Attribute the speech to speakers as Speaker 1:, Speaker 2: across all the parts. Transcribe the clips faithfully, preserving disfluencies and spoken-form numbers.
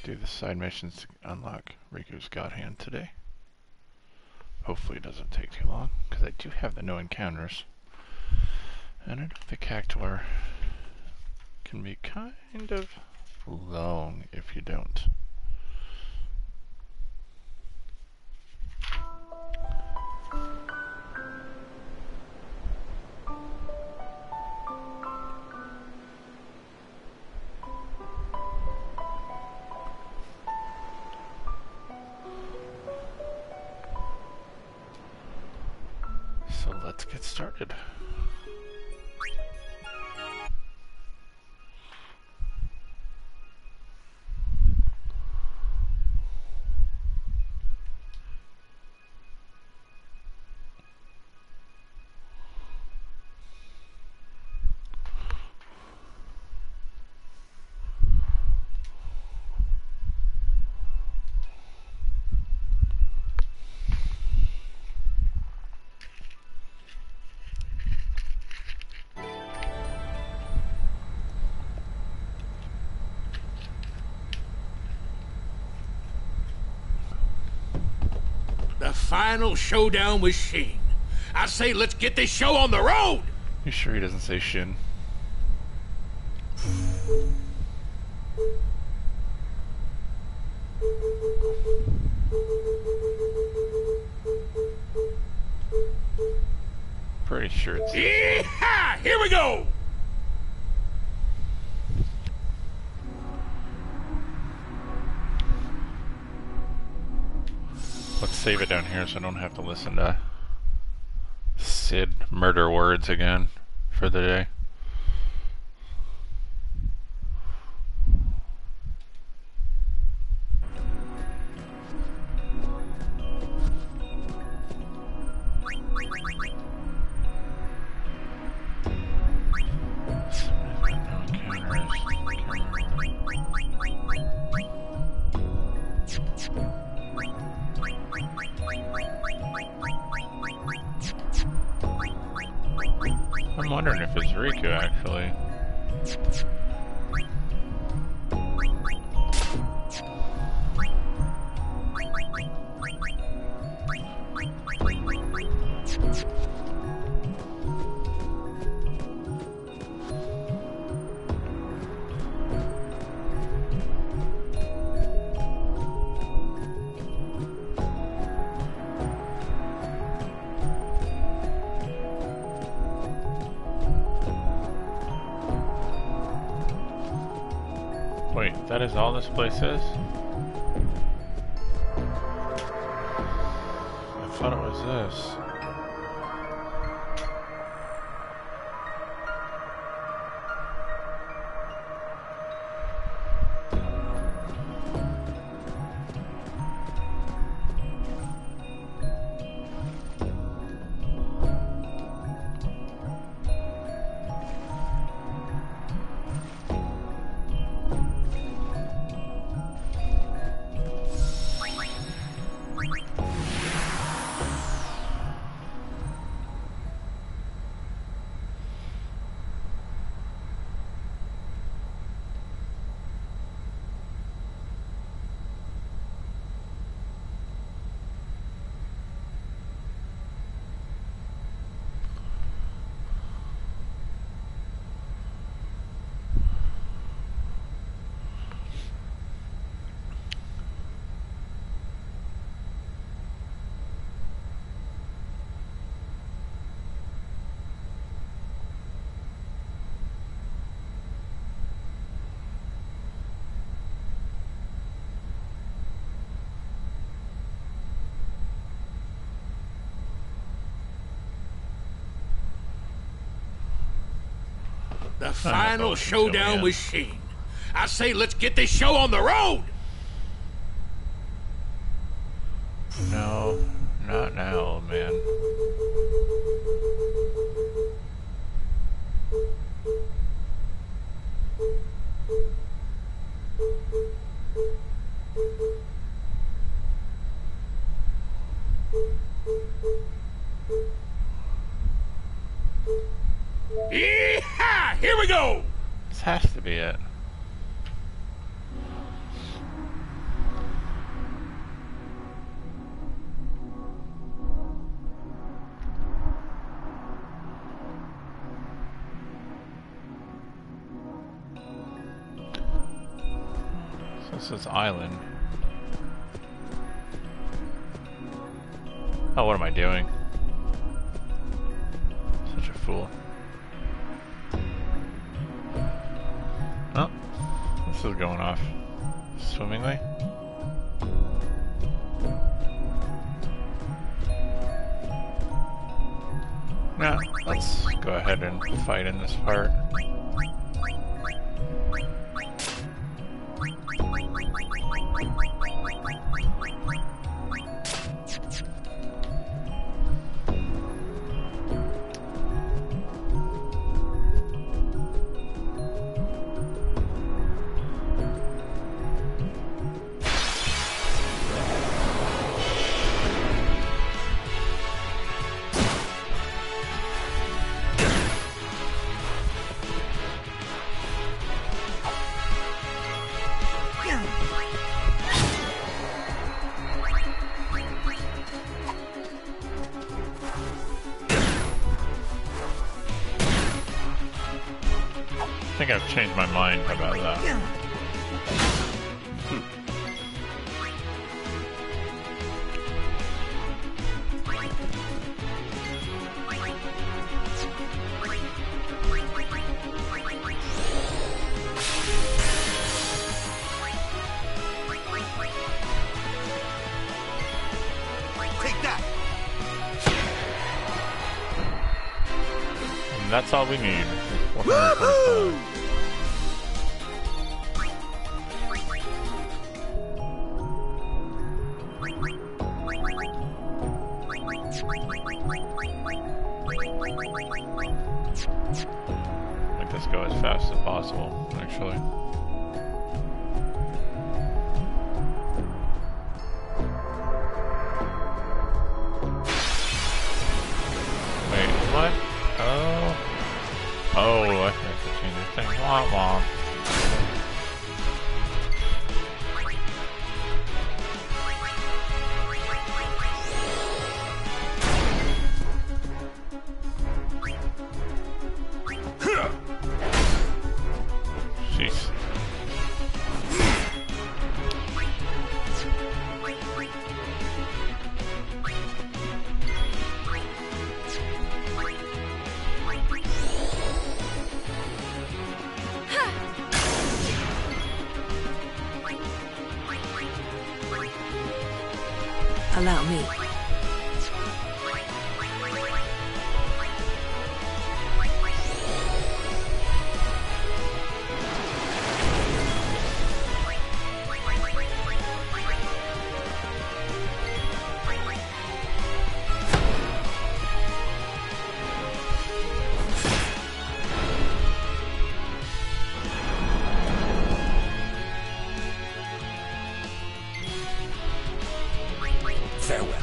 Speaker 1: do the side missions to unlock Riku's God Hand today. Hopefully it doesn't take too long, because I do have the no encounters. And I know the Cactuar can be kind of long if you don't. So let's get started.
Speaker 2: The final showdown with Sheen. I say let's get this show on the road!
Speaker 1: You sure he doesn't say Shin? Pretty sure it's...
Speaker 2: Yeah! Here we go!
Speaker 1: Let's save it down here so I don't have to listen to Sid murder words again for the day. I'm wondering if it's Riku, actually. Wait, that is all this place is? I thought it was this.
Speaker 2: The final showdown with Sheen. I say let's get this show on the road!
Speaker 1: No, not now, man.
Speaker 2: Yeah! Here we go!
Speaker 1: This has to be it. This is island. Oh, what am I doing? Such a fool. Oh, this is going off swimmingly. Now, let's go ahead and fight in this part. I think I've changed my mind about that. Hmm.
Speaker 2: Take that.
Speaker 1: And that's all we need. four hundred twenty-five. Make this go as fast as possible, actually. Wait, what? Oh. Oh, I have to change the thing. Wah wah. Jeez.
Speaker 3: Allow me.
Speaker 2: Farewell.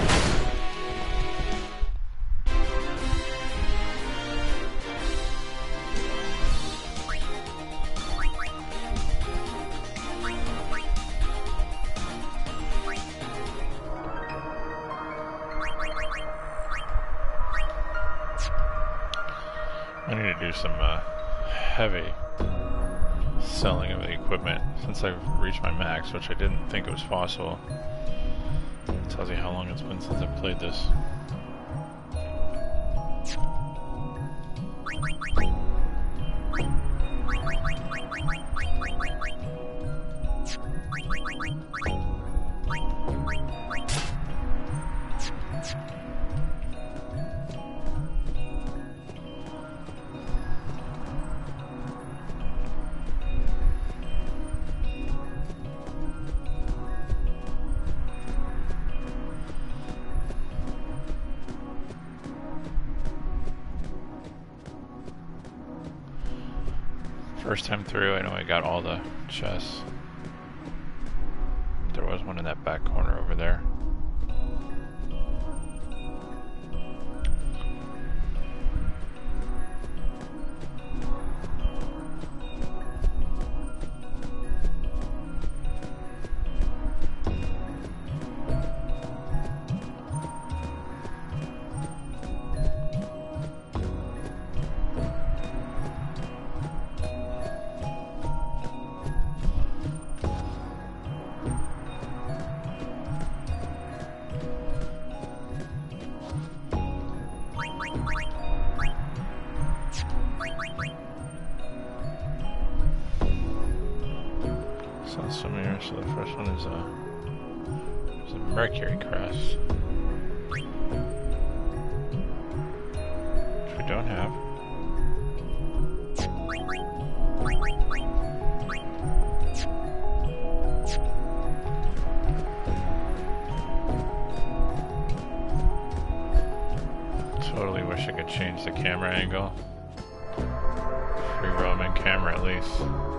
Speaker 1: I need to do some uh, heavy selling of the equipment since I've reached my max, which I didn't think it was possible. It tells you how long it's been since I've played this. First time through, I know I got all the chests. There was one in that back corner over there. them here. So the first one is a, is a Mercury crest, which we don't have. Totally wish I could change the camera angle. Free roaming camera at least.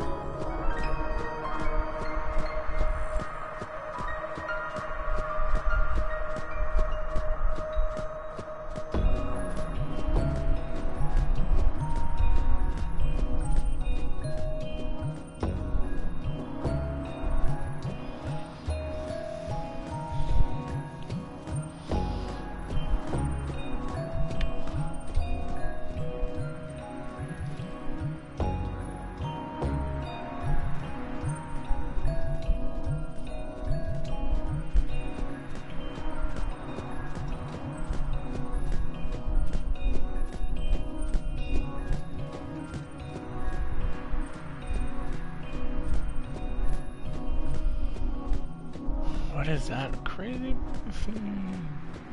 Speaker 1: What is that crazy thing?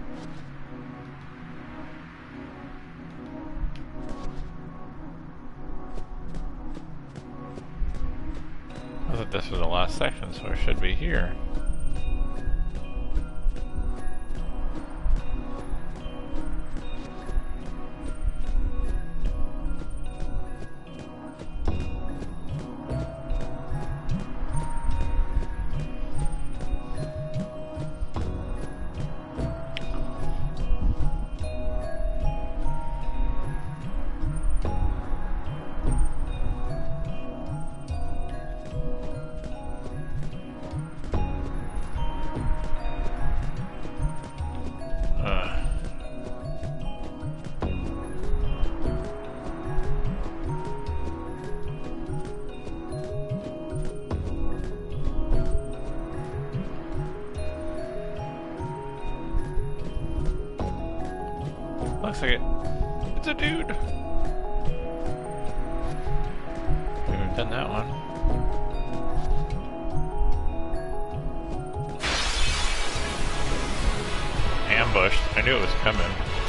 Speaker 1: I thought this was the last section, so I should be here. Looks like it. It's a dude. We've done that one. Ambushed. I knew it was coming.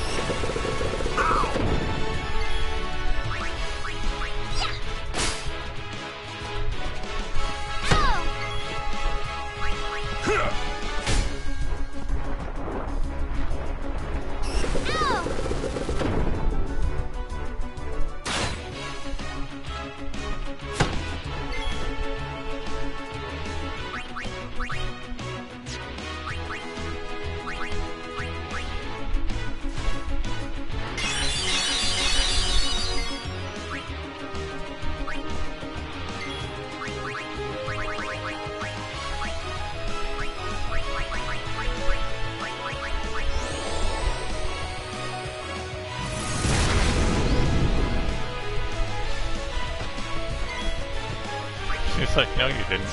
Speaker 1: It's like, no, you didn't.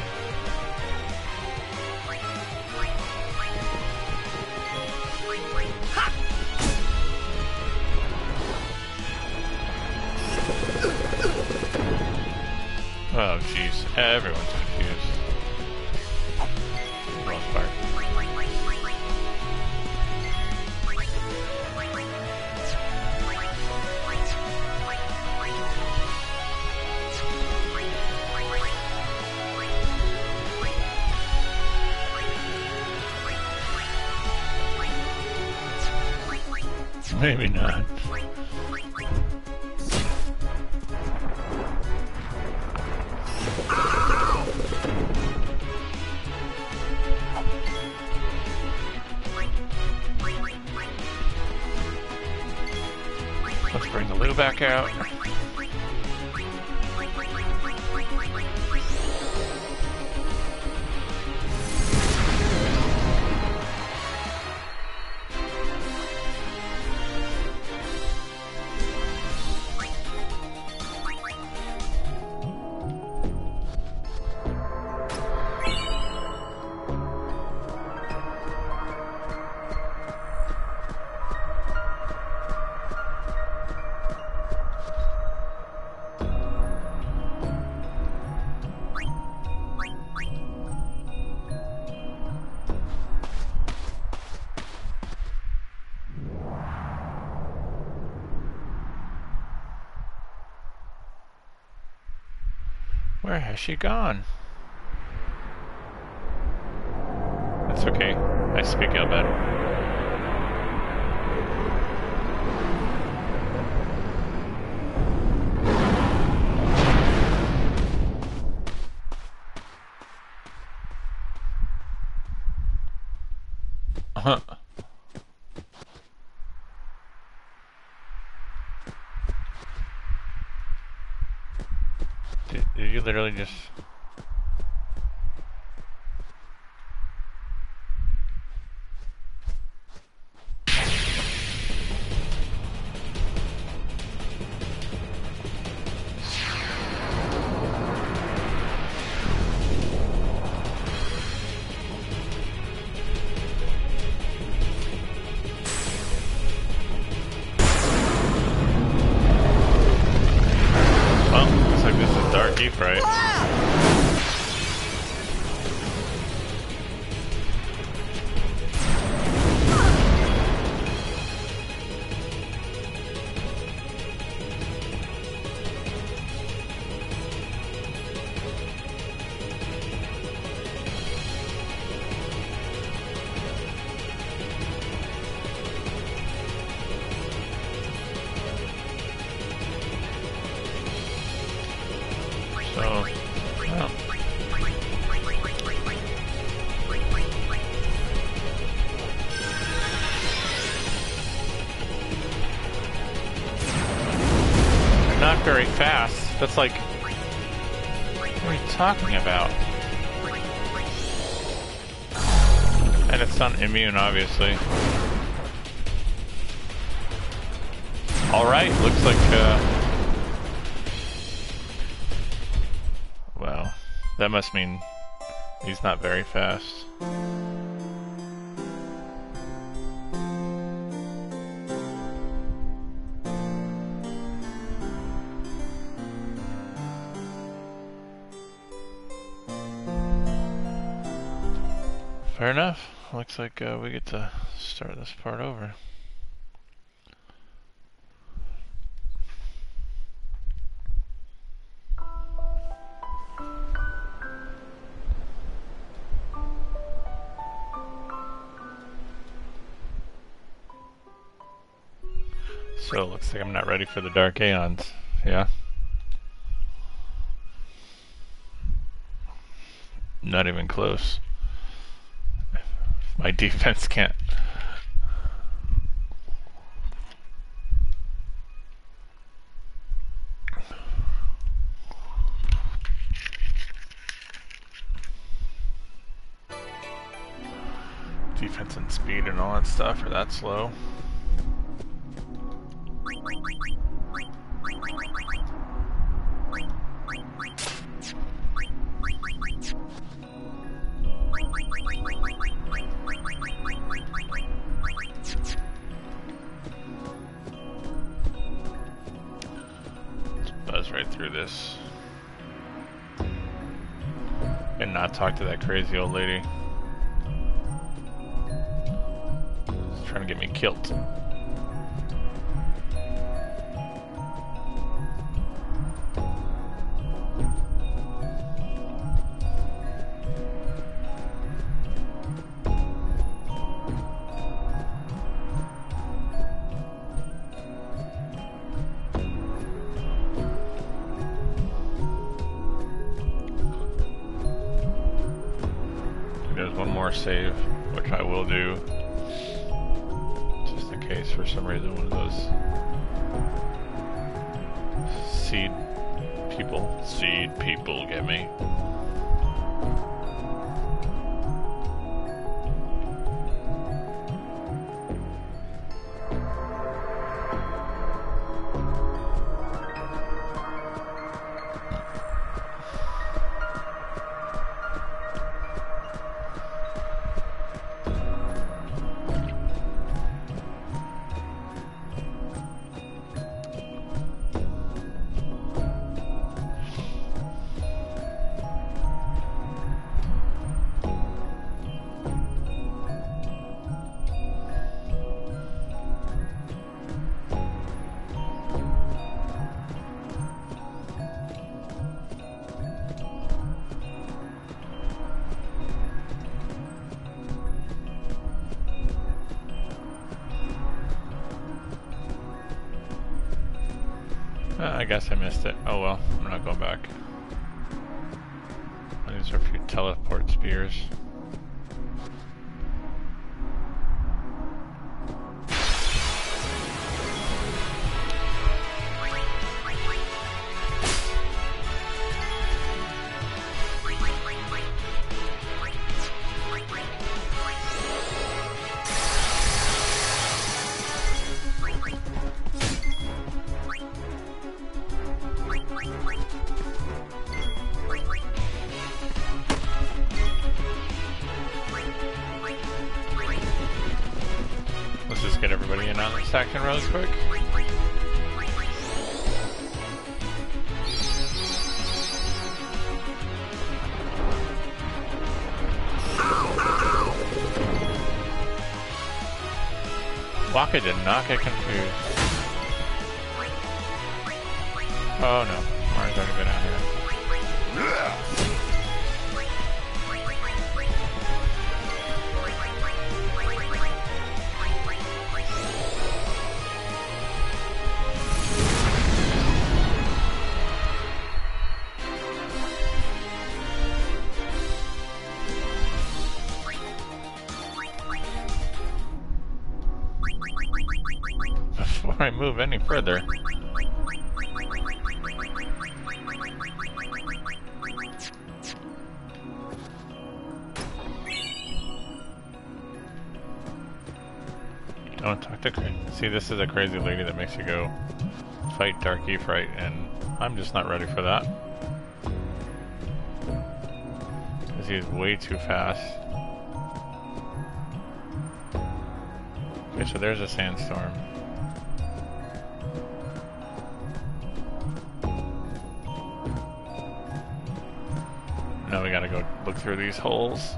Speaker 1: Oh, jeez. Everyone's confused. For the most part. Maybe not. Let's bring the Lou back out. Where has she gone? That's okay. I speak out better. Uh-huh. Did, did you literally just... Right. So, well. Not very fast. That's like, what are you talking about? And it's not immune, obviously. Alright, looks like, uh... well, that must mean he's not very fast. Fair enough. Looks like uh, we get to start this part over. So it looks like I'm not ready for the Dark Aeons, yeah? Not even close. My defense can't. Defense and speed and all that stuff are that slow. Let's buzz right through this. And not talk to that crazy old lady. She's trying to get me killed. Save, which I will do, just in case for some reason one of those seed people, seed people get me. I guess I missed it. Oh well, I'm not going back. These are a few teleport spears. Let's just get everybody in on this section really quick. Waka did not get confused. Oh no, Mario's already been out here. Before I move any further. Don't talk to crazy. See, this is a crazy lady that makes you go fight Dark Aephorite, and I'm just not ready for that. Because he's way too fast. Okay, so there's a sandstorm. Now we gotta go look through these holes.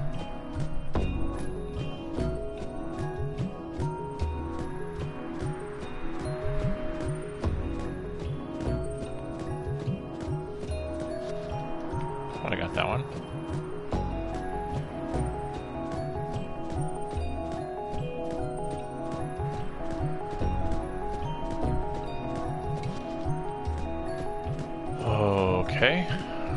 Speaker 1: Thought I got that one. Okay.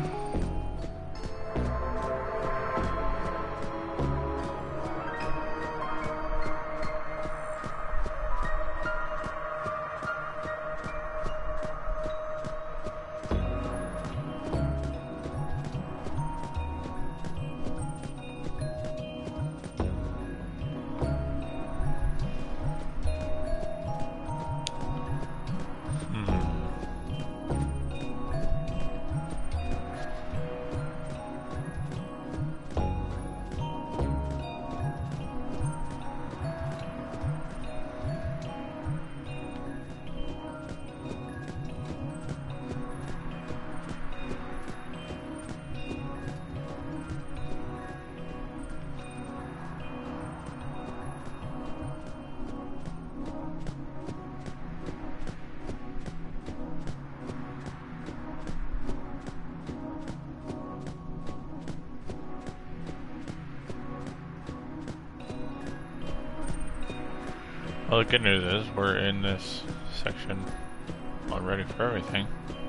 Speaker 1: Well, the good news is we're in this section all ready for everything.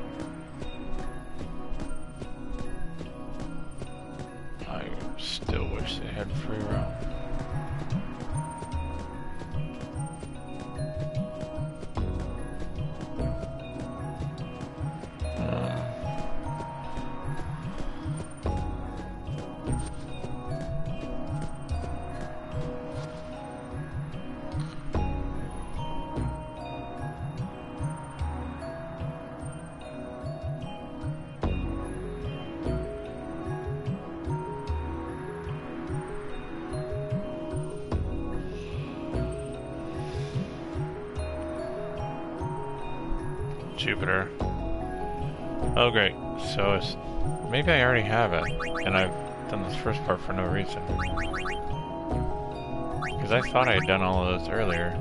Speaker 1: I still wish they had free roam. Jupiter. Oh great, so it's, maybe I already have it, and I've done this first part for no reason. Because I thought I had done all of those earlier.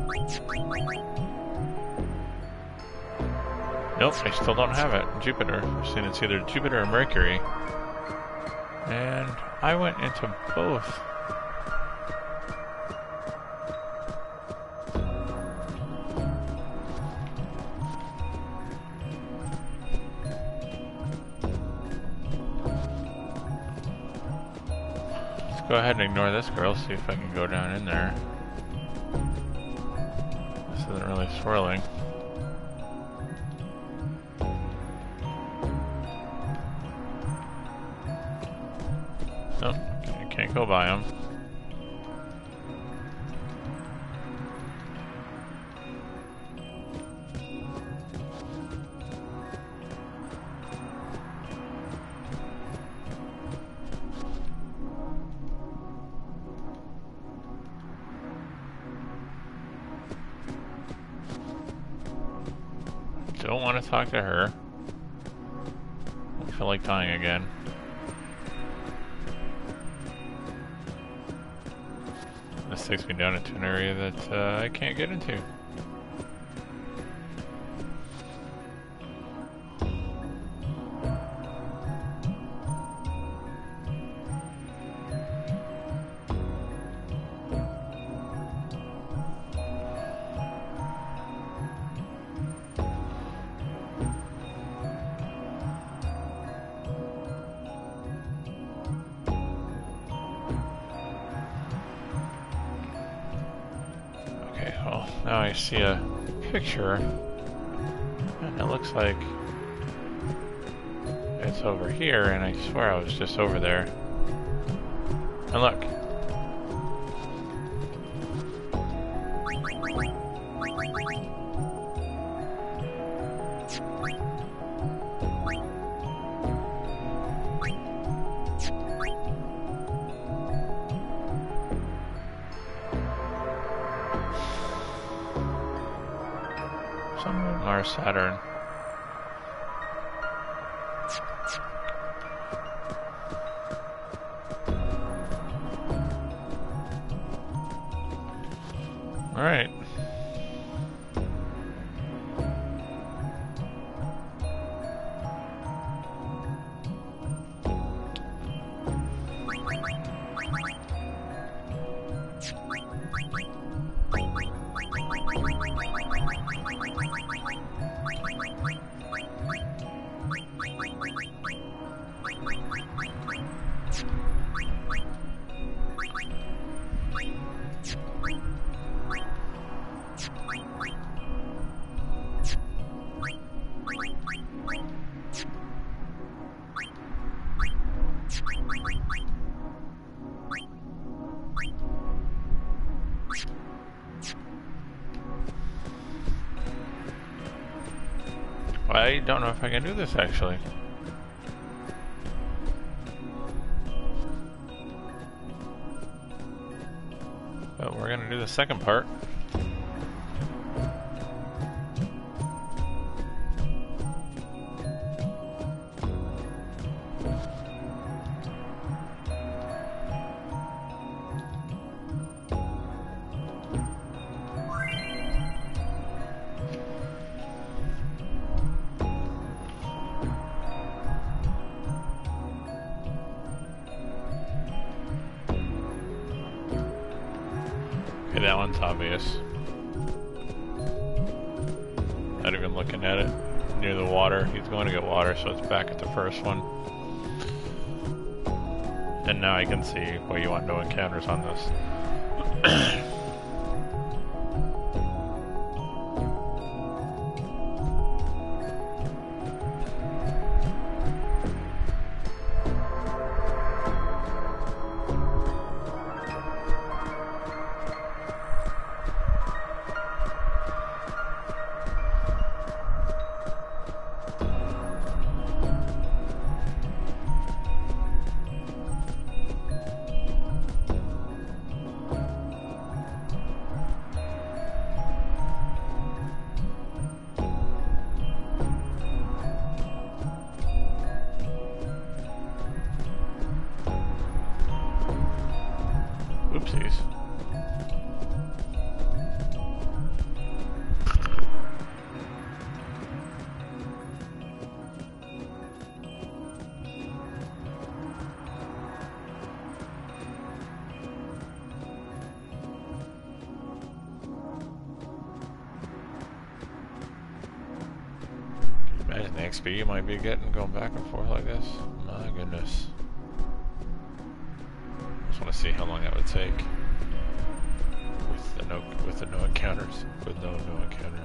Speaker 1: Nope, I still don't have it. Jupiter. I'm saying it's either Jupiter or Mercury. And I went into both. go ahead and ignore this girl, see if I can go down in there. This isn't really swirling. Nope, I can't go by them. Don't want to talk to her. I feel like dying again. This takes me down into an area that uh, I can't get into. Now I see a picture, and it looks like it's over here, and I swear I was just over there. And look. Mars, Saturn. All right. I don't know if I can do this actually. But we're gonna do the second part. Okay, that one's obvious. Not even looking at it. Near the water. He's going to get water, so it's back at the first one. And now I can see what you want no encounters on this. Oopsies. Imagine the X P you might be getting going back and forth like this. My goodness. want to see how long that would take with the no with the no encounters with no no encounters.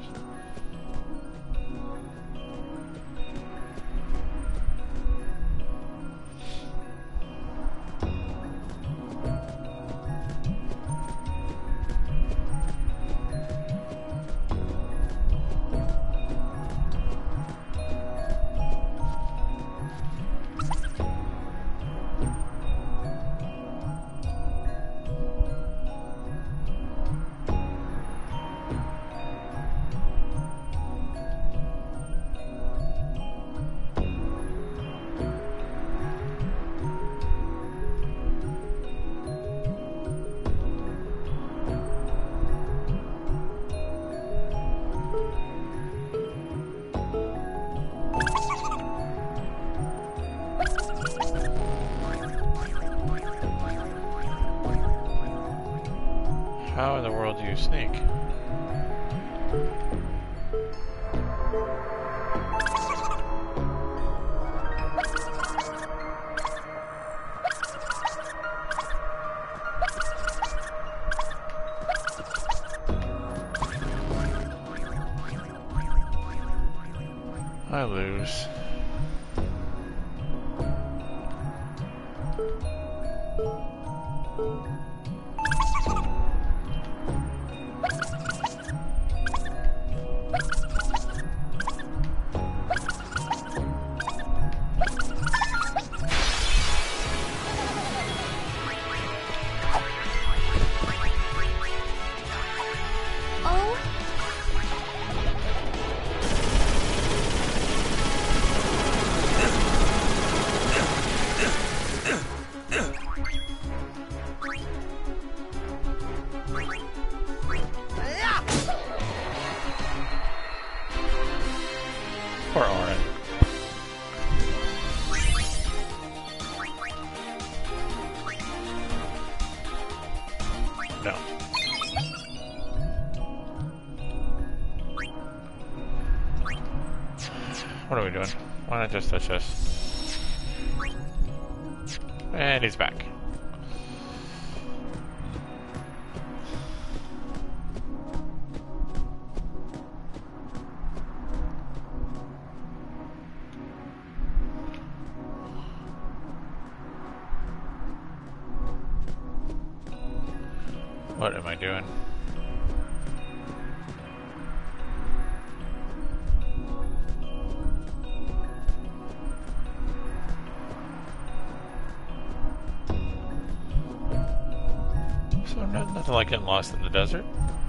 Speaker 1: How in the world do you sneak? I lose. Poor Auron. No. What are we doing? Why not just touch this? And he's back. What am I doing? So not, nothing like getting lost in the desert.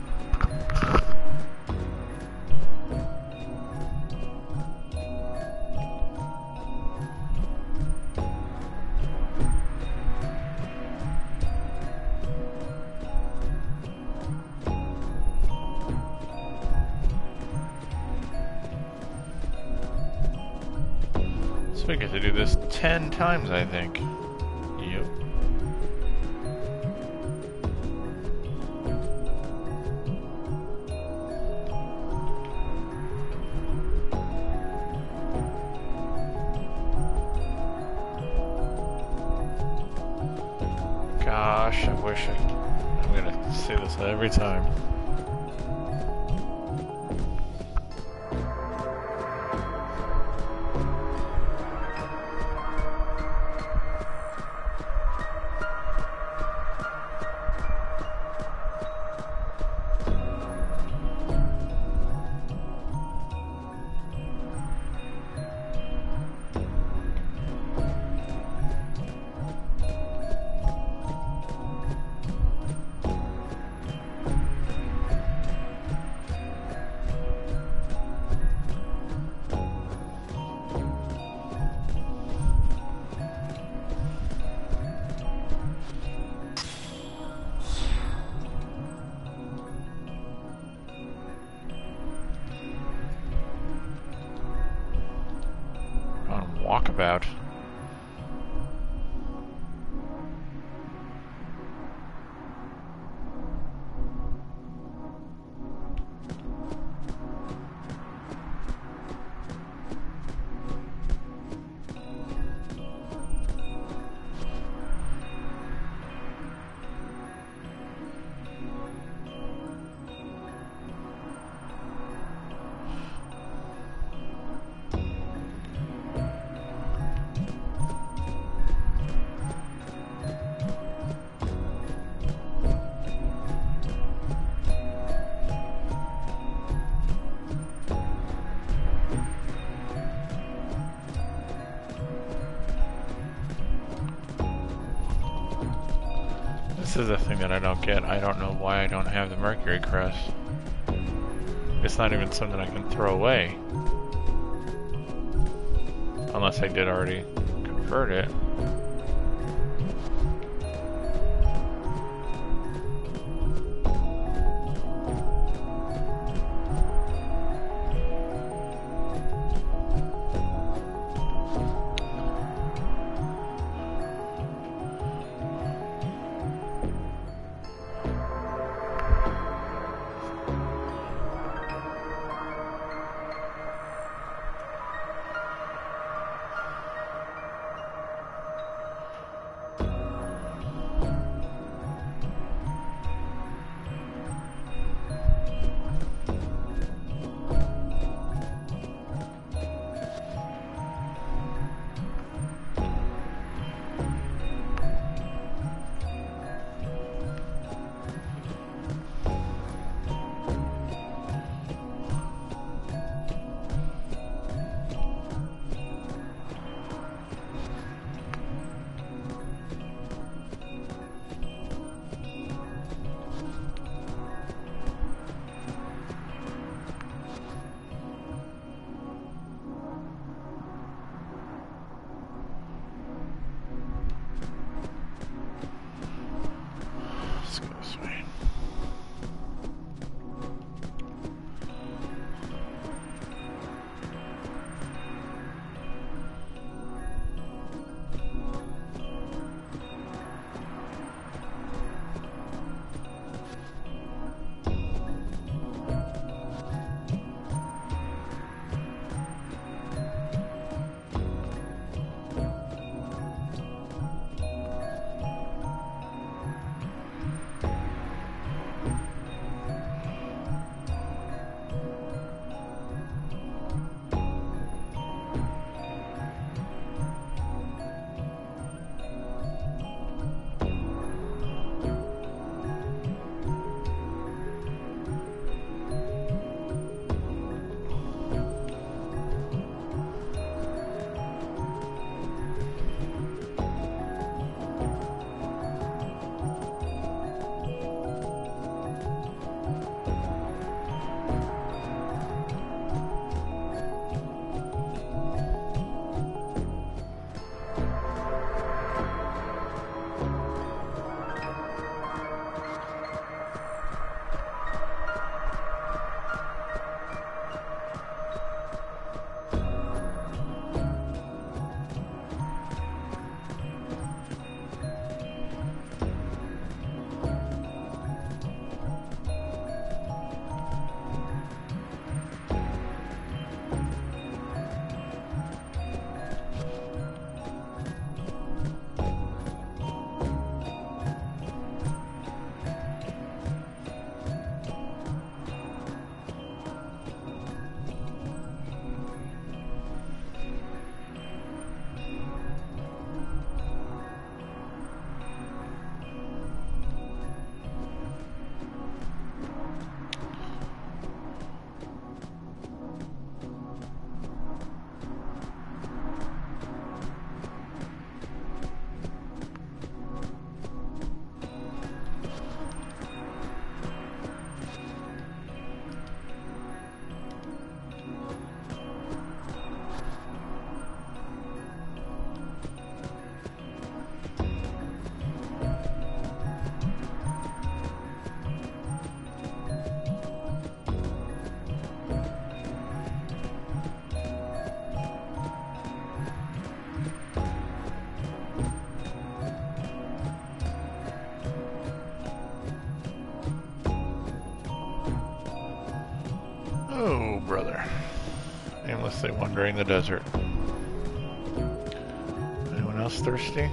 Speaker 1: We get to do this ten times, I think. Yep. Gosh, I wish I... I'm gonna say this every time. Walkabout. This is the thing that I don't get. I don't know why I don't have the Mercury Crest. It's not even something I can throw away. Unless I did already convert it.
Speaker 3: Oh, brother. Aimlessly wandering the desert. Anyone else thirsty?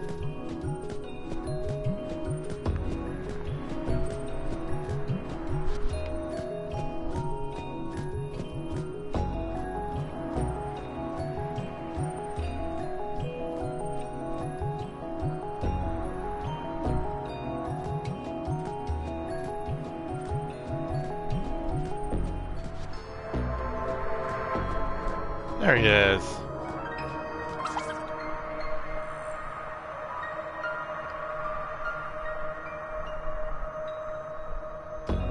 Speaker 3: There he is.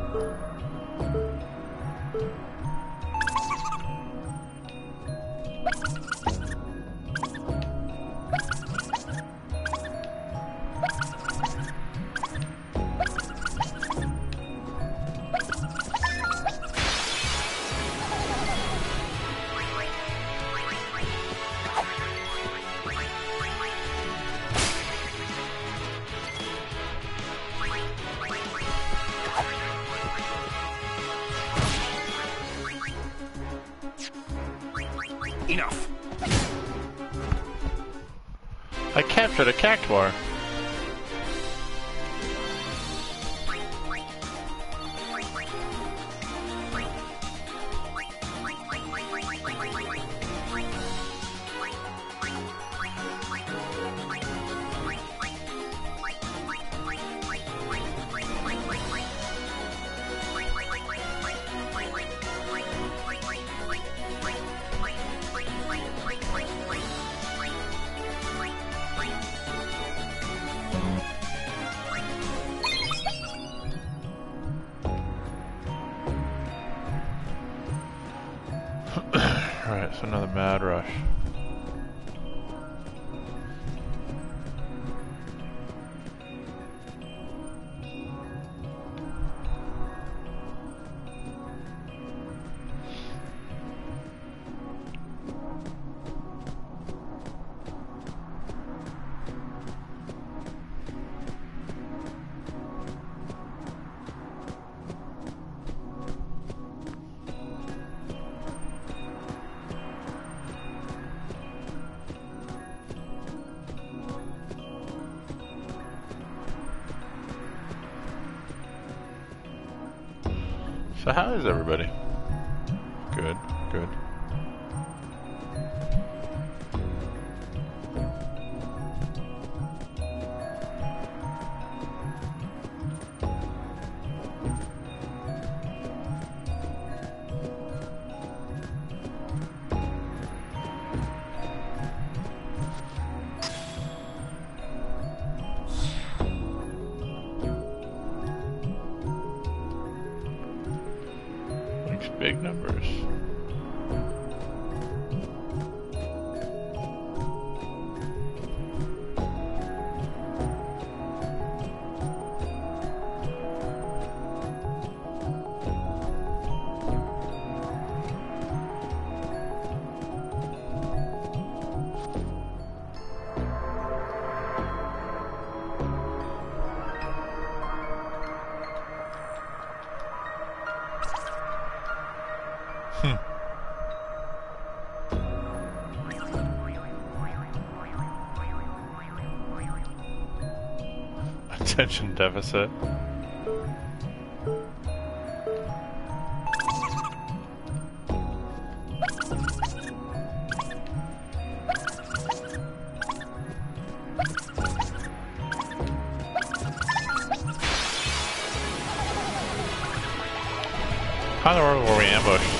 Speaker 2: Enough.
Speaker 3: I captured a cactuar. Alright, so another mad rush. So how is everybody? Good, good. Big numbers. Hmm. Attention deficit. How in the world were we ambushed?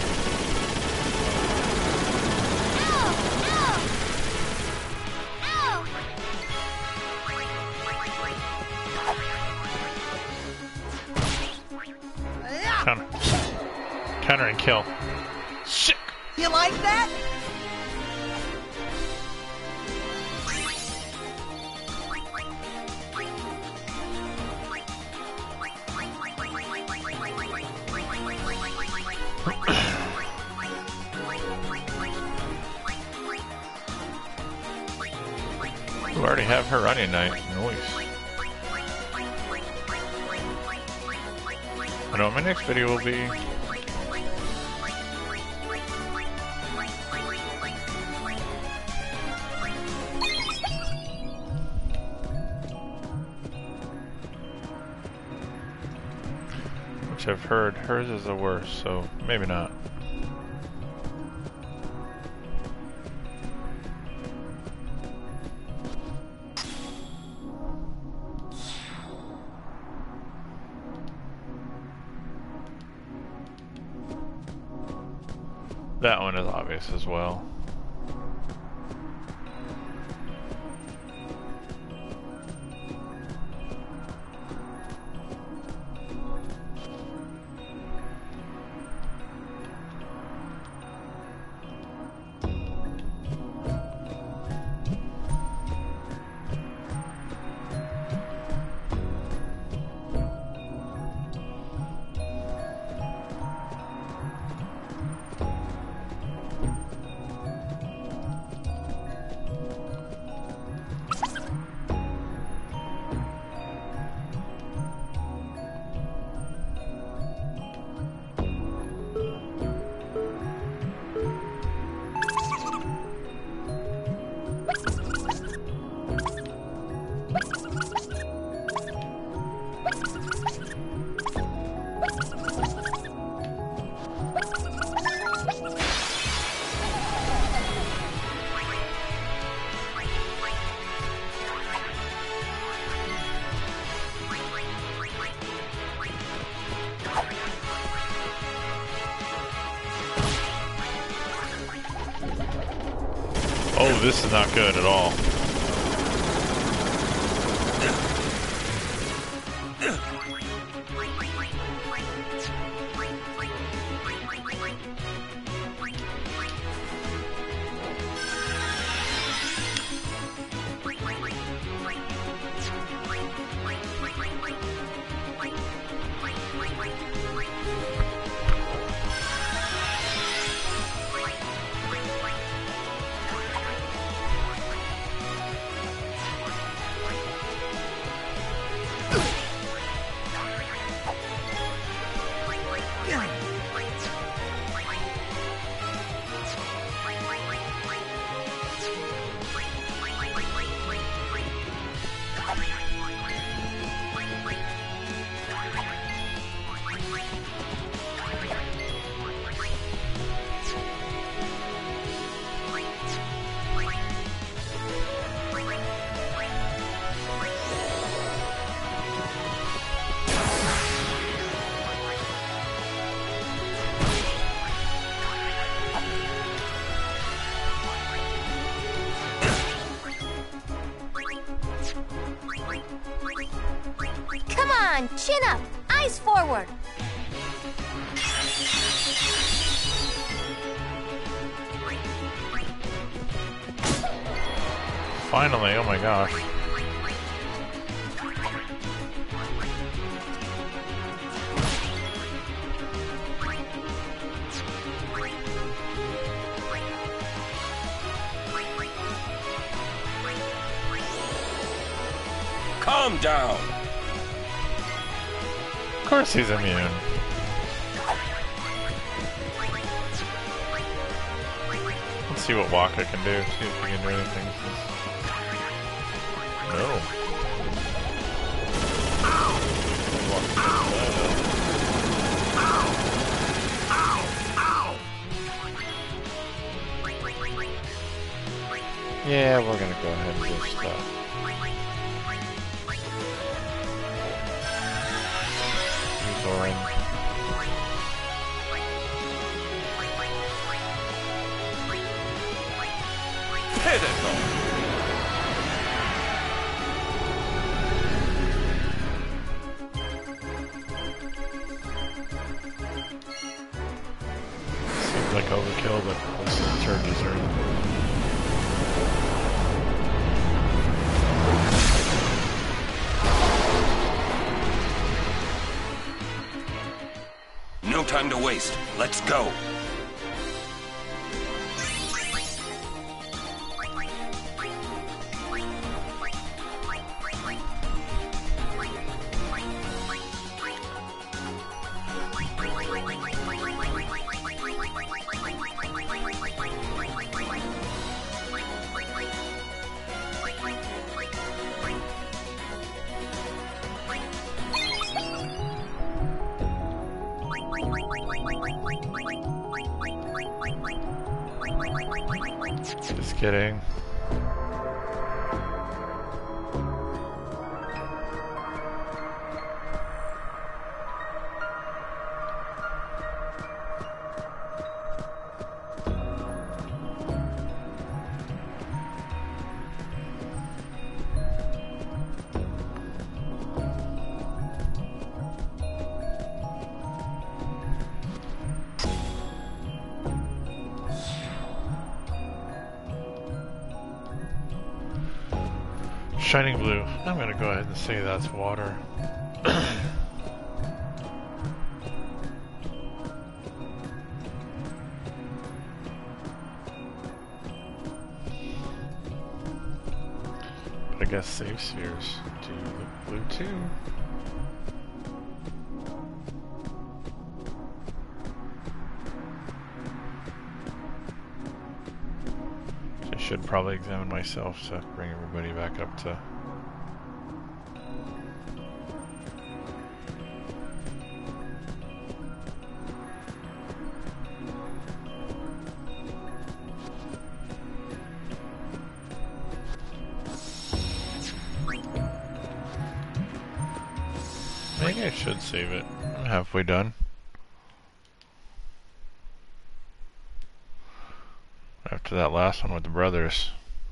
Speaker 3: Counter. Counter and kill. Sick!
Speaker 4: You like that?
Speaker 3: We already have Herani Knight. Nice. I know what my next video will be. Which I've heard hers is the worst, so maybe not. That one is obvious as well. this is not good at all.
Speaker 4: Come on, chin up, eyes forward.
Speaker 3: Finally, oh my gosh.
Speaker 5: Calm down.
Speaker 3: Of course he's immune. Let's see what Waka can do. See if we can do anything. No. Yeah, we're gonna go ahead and just uh, use Orin.
Speaker 5: Pitiful.
Speaker 3: Seems like overkill, but this is turn deserved.
Speaker 5: No time to waste. Let's go. Just kidding. Shining blue. I'm gonna go ahead and say that's water. But I guess save spheres do look blue too. I should probably examine myself to bring everybody back up to maybe I should save it. I'm halfway done. After that last one with the brothers.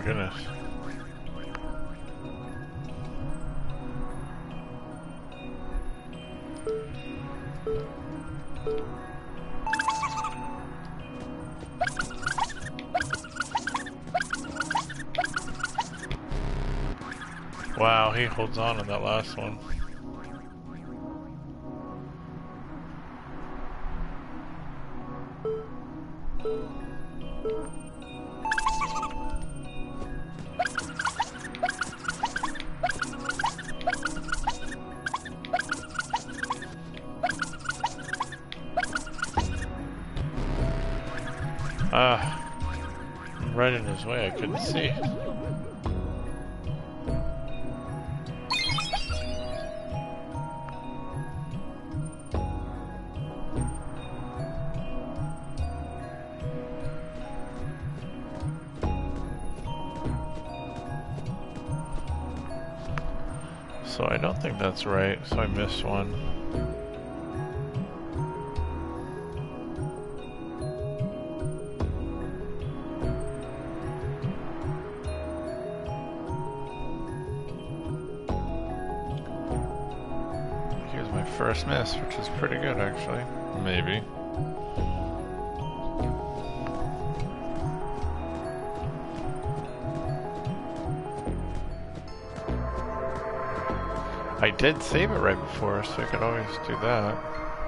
Speaker 3: goodness. Wow, he holds on in that last one. Ah, I'm right in his way, I couldn't see. So I don't think that's right, so I missed one. Here's my first miss, which is pretty good actually. Maybe. I did save it right before, so I could always do that.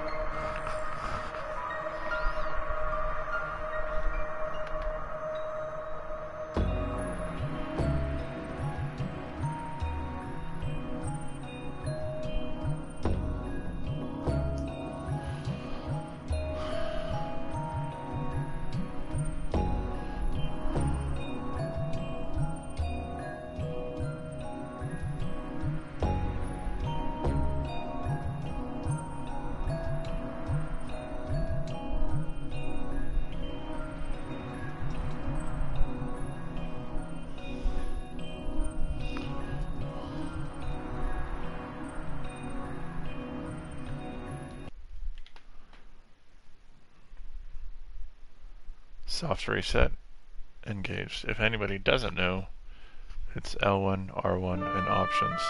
Speaker 3: Soft reset engaged. If anybody doesn't know, it's L one, R one, and options.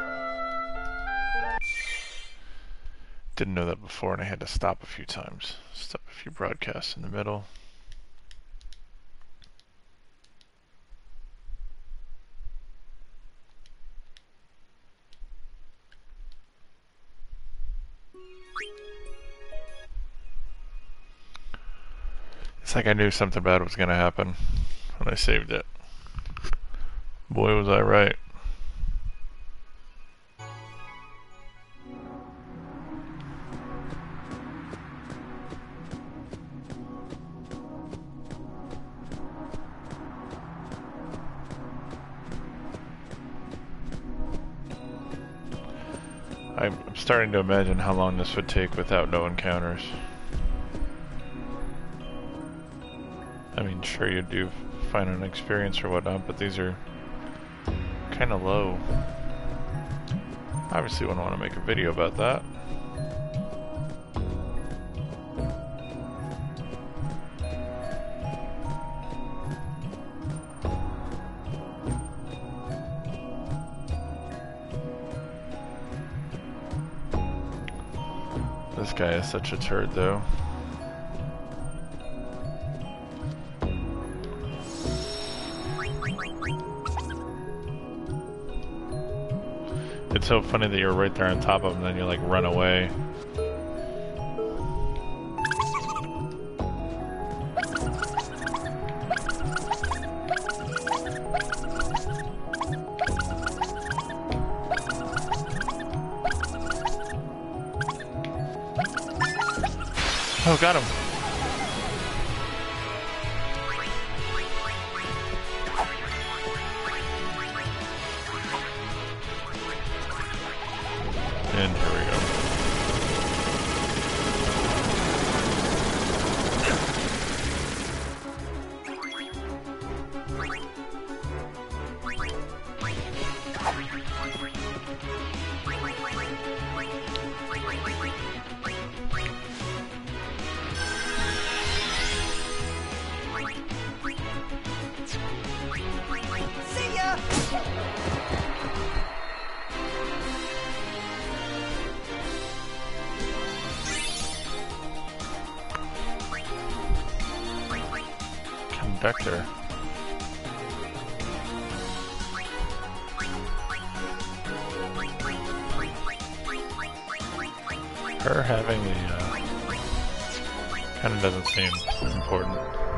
Speaker 3: Didn't know that before and I had to stop a few times. Stop a few broadcasts in the middle. It's like I knew something bad was going to happen when I saved it. Boy, was I right. I'm starting to imagine how long this would take without no encounters. I mean, sure you do find an experience or whatnot, but these are kind of low. Obviously wouldn't want to make a video about that. This guy is such a turd though. It's so funny that you're right there on top of him and then you like run away. Oh, got him. And here we go. deck there. Her having a uh, kind of doesn't seem important.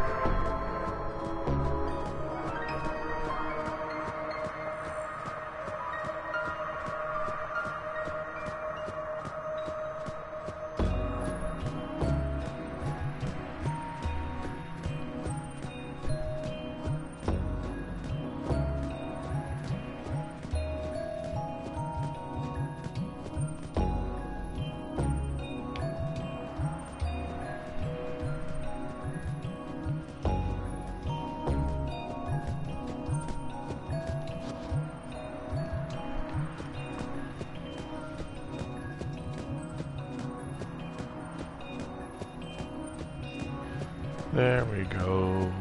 Speaker 3: There we go.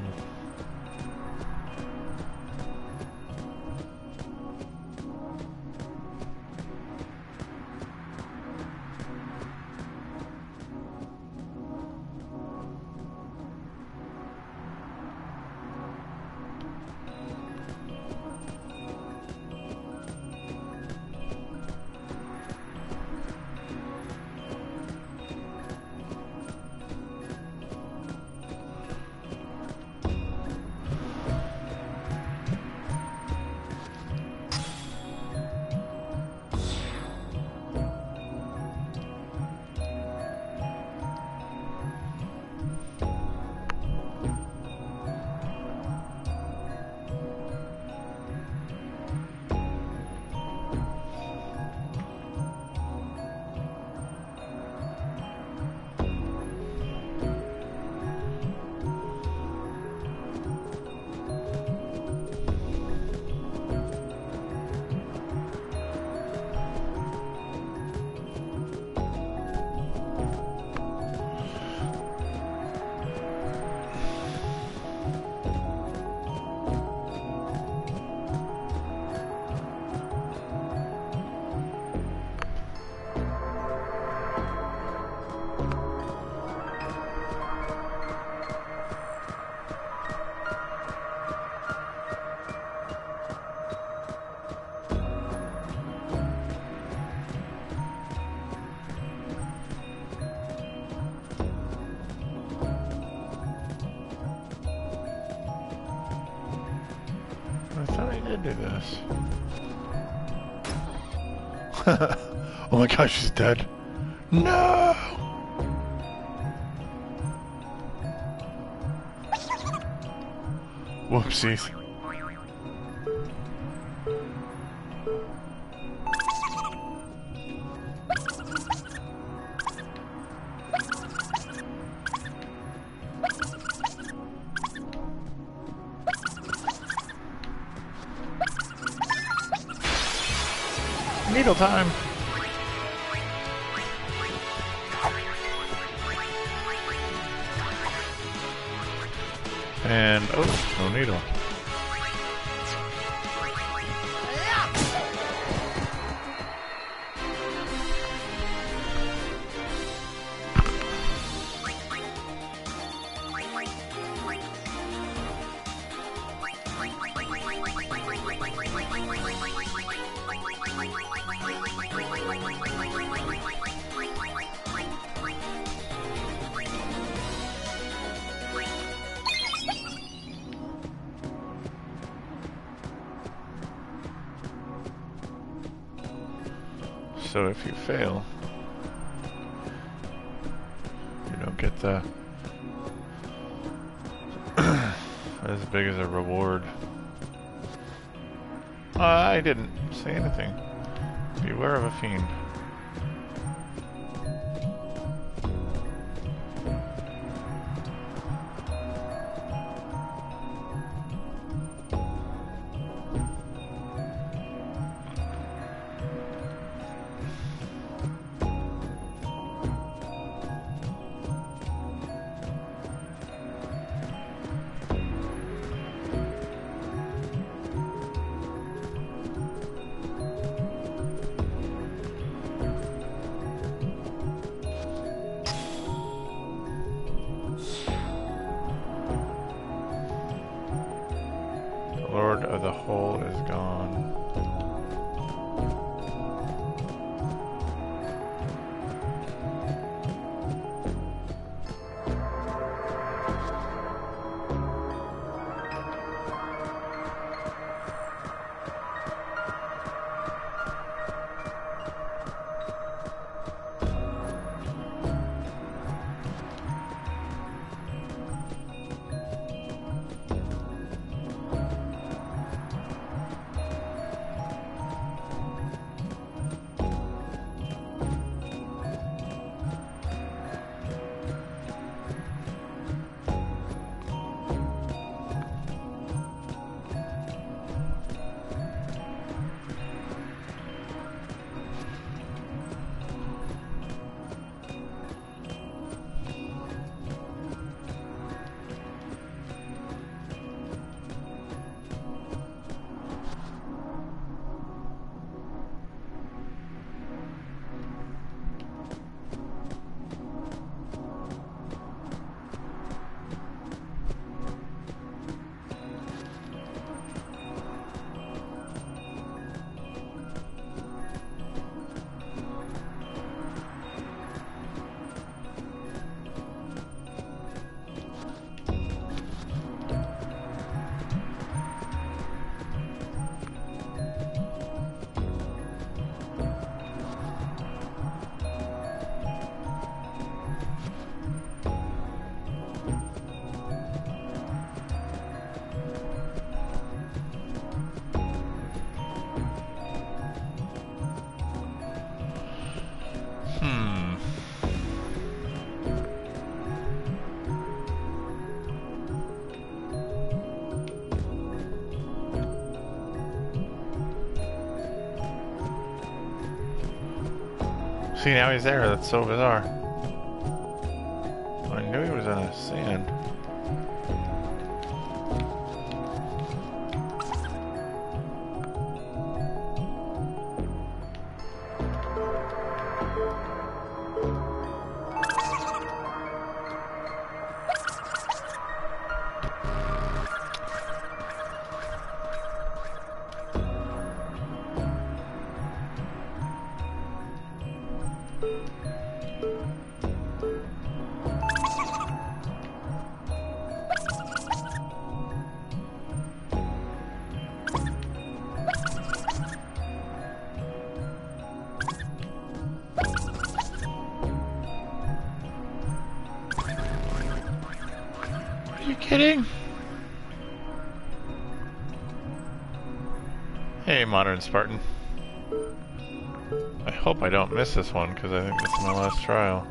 Speaker 3: I thought I did do this. Oh my gosh, she's dead. No! Whoopsies. Needle time! And, oh, no needle. So if you fail, you don't get the as big as a reward. Uh, I didn't say anything. Beware of a fiend. See, now he's there. That's so bizarre. I knew he was in the sand. Kidding? Hey, Modern Spartan. I hope I don't miss this one, because I think this is my last trial.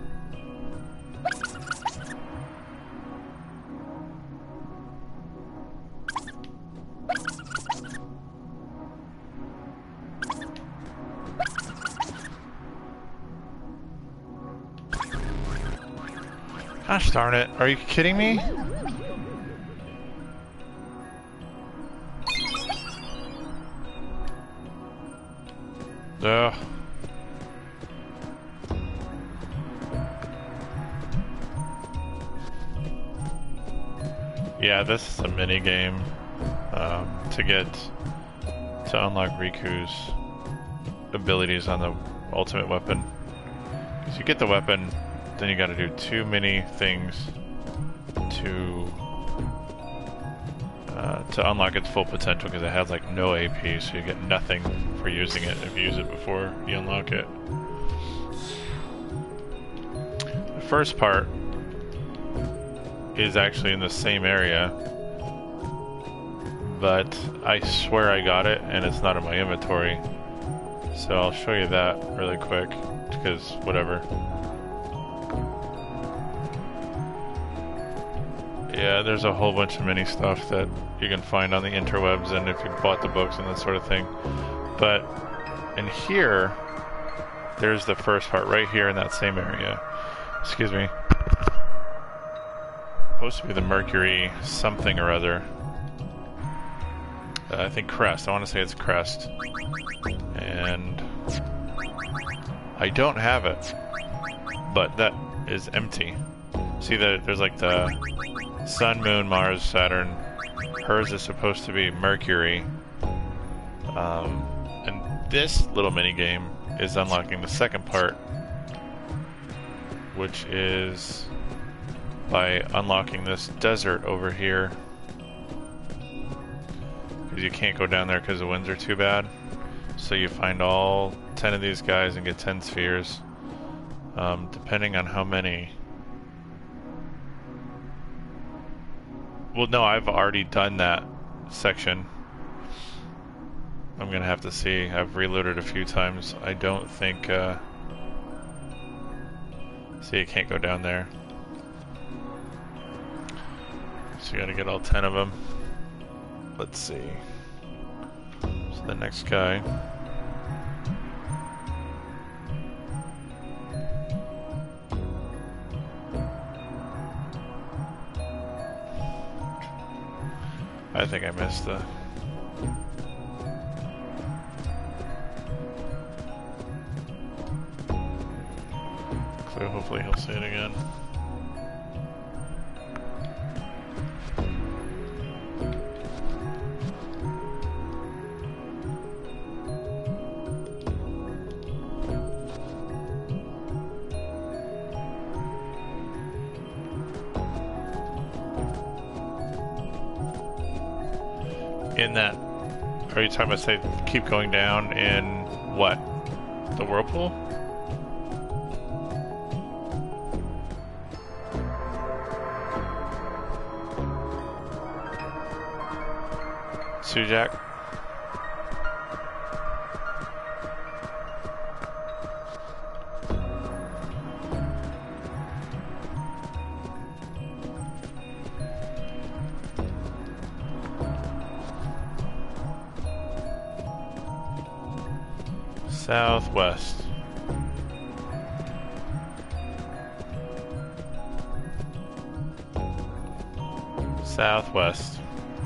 Speaker 3: Gosh darn it, are you kidding me? Ugh. Yeah, this is a mini game um, to get to unlock Riku's abilities on the ultimate weapon. Because you get the weapon, then you got to do two mini things to uh, to unlock its full potential. Because it has like no A P, so you get nothing for using it if you use it before you unlock it. The first part is actually in the same area, but I swear I got it and it's not in my inventory, so I'll show you that really quick because whatever. Yeah, there's a whole bunch of mini stuff that you can find on the interwebs and if you bought the books and that sort of thing. But in here, there's the first part right here in that same area. Excuse me. Supposed to be the Mercury something or other. Uh, I think Crest. I want to say it's Crest. And I don't have it. But that is empty. See, the, there's like the Sun, Moon, Mars, Saturn. Hers is supposed to be Mercury. Um... And this little mini game is unlocking the second part, which is by unlocking this desert over here. Because you can't go down there because the winds are too bad. So you find all ten of these guys and get ten spheres, um, depending on how many. Well, no, I've already done that section. I'm gonna have to see. I've reloaded a few times. I don't think, uh... see, I can't go down there. So you gotta get all ten of them. Let's see. So the next guy. I think I missed the... Hopefully he'll say it again. In that, are you talking about say keep going down in what? The whirlpool? Sujak. Southwest. Southwest.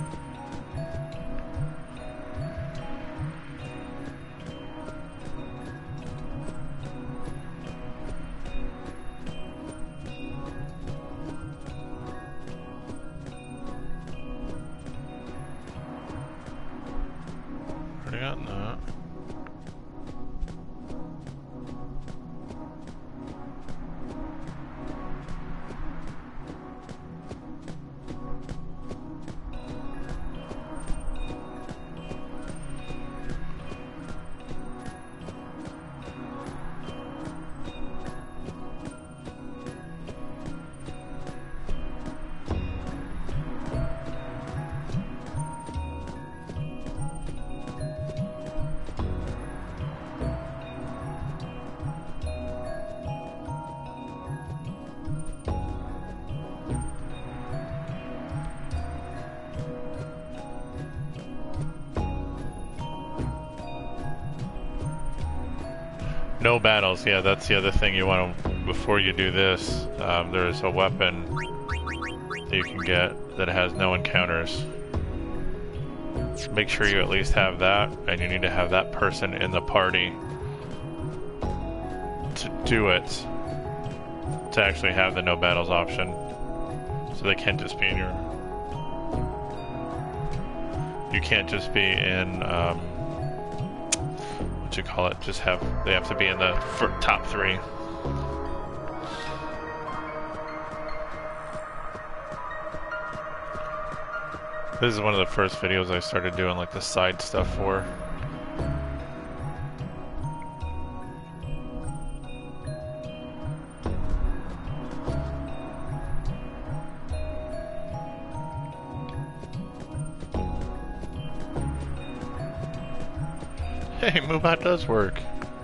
Speaker 3: Already gotten that. No battles, yeah, that's the other thing you want to, before you do this, um, there's a weapon that you can get that has no encounters. Make sure you at least have that, and you need to have that person in the party to do it, to actually have the no battles option. So they can't just be in your... You can't just be in... Um, you call it, just have, they have to be in the for top three. This is one of the first videos I started doing like the side stuff for. Hey, Moobot does work.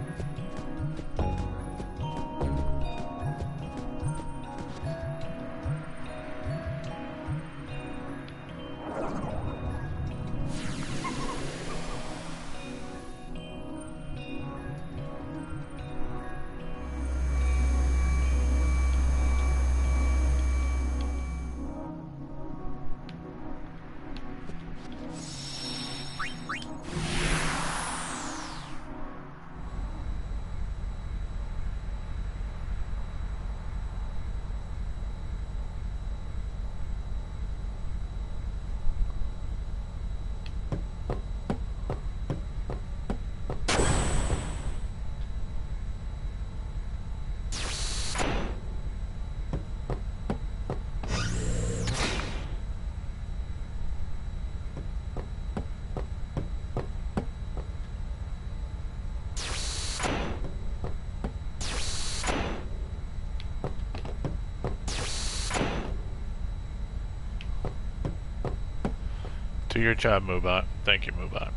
Speaker 3: Do your job, Moobot. Thank you, Moobot.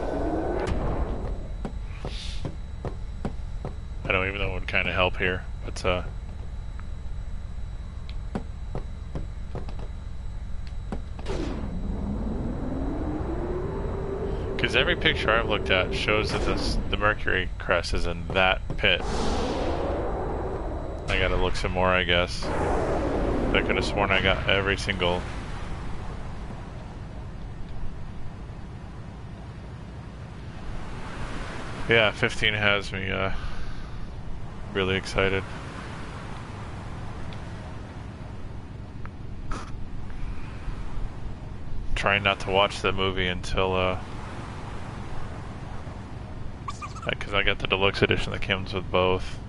Speaker 3: I don't even know what would kind of help here, but uh... because every picture I've looked at shows that this, the Mercury crest is in that pit. I gotta look some more, I guess. I could have sworn I got every single... Yeah, fifteen has me uh, really excited. Trying not to watch the movie until, uh, because I got the deluxe edition that comes with both.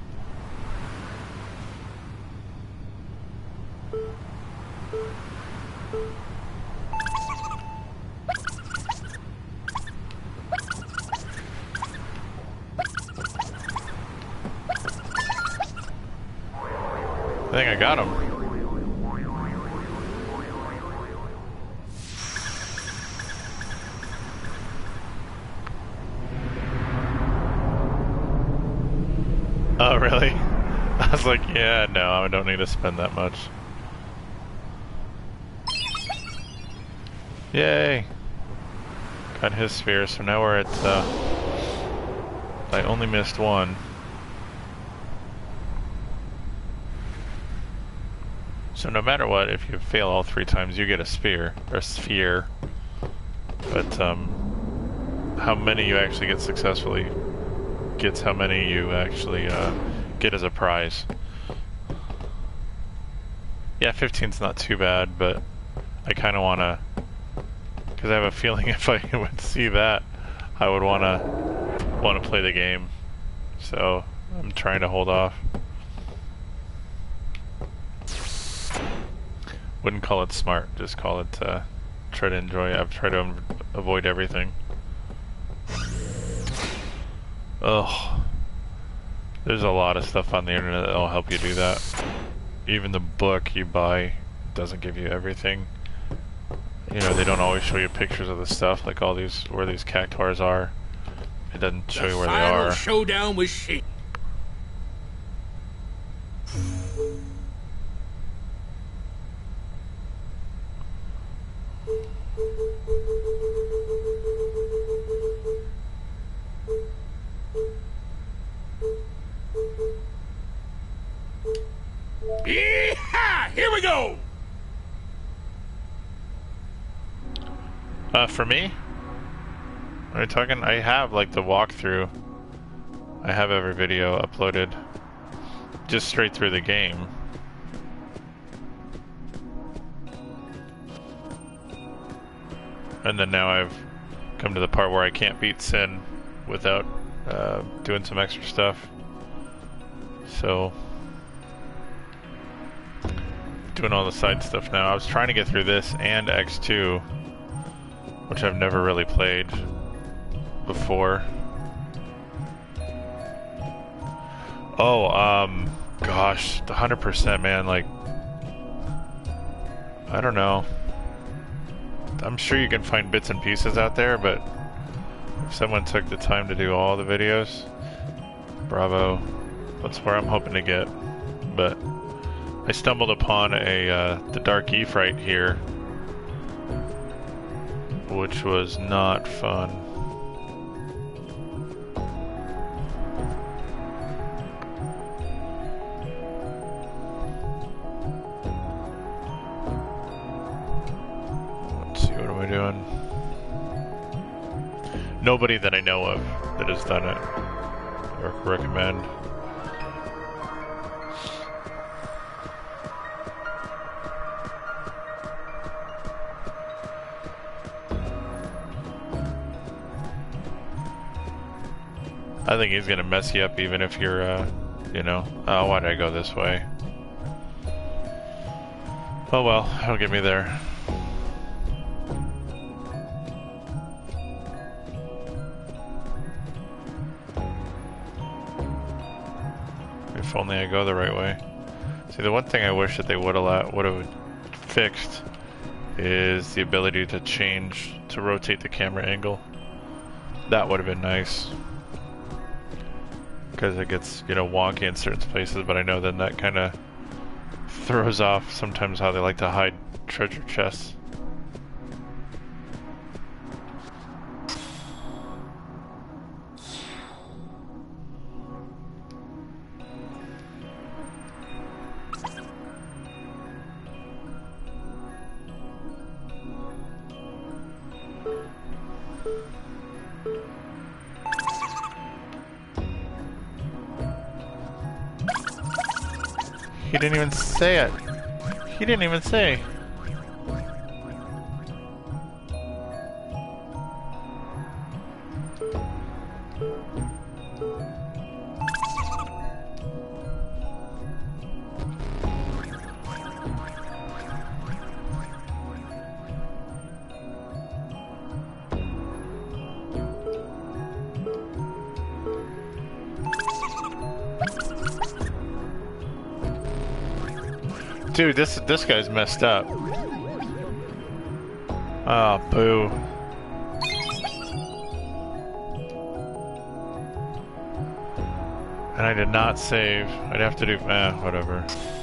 Speaker 3: I think I got him. Oh, really? I was like, yeah, no, I don't need to spend that much. Yay! Got his sphere, so now we're at, uh... I only missed one. So no matter what, if you fail all three times, you get a spear, or a sphere. But um, how many you actually get successfully gets how many you actually uh, get as a prize. Yeah, fifteen's not too bad, but I kind of want to, because I have a feeling if I would see that, I would want to want to play the game. So I'm trying to hold off. Wouldn't call it smart, just call it uh, try to enjoy. I've tried to avoid everything. Ugh. There's a lot of stuff on the internet that'll help you do that. Even the book you buy doesn't give you everything. You know, they don't always show you pictures of the stuff, like all these, where these cactuars are. It doesn't show you where they are.
Speaker 2: The final showdown with Shane. Yeehaw! Here we go!
Speaker 3: Uh, for me? Are you talking? I have, like, the walkthrough. I have every video uploaded just straight through the game. And then now I've come to the part where I can't beat Sin without uh, doing some extra stuff. So, doing all the side stuff now. I was trying to get through this and X two, which I've never really played before. Oh, um, gosh, the one hundred percent, man, like, I don't know. I'm sure you can find bits and pieces out there, but if someone took the time to do all the videos, bravo. That's where I'm hoping to get. But I stumbled upon a uh, the Dark Aephite here, which was not fun. Let's see, what am I doing? Nobody that I know of that has done it or recommend. I think he's gonna mess you up even if you're, uh, you know, oh, why did I go this way? Oh well, he'll get me there. If only I go the right way. See, the one thing I wish that they would allow, would have fixed is the ability to change, to rotate the camera angle. That would have been nice. Because it gets, you know, wonky in certain places, but I know then that kind of throws off sometimes how they like to hide treasure chests. He didn't even say it. He didn't even say. Dude, this this guy's messed up. Ah, oh, boo. And I did not save. I'd have to do, eh, whatever.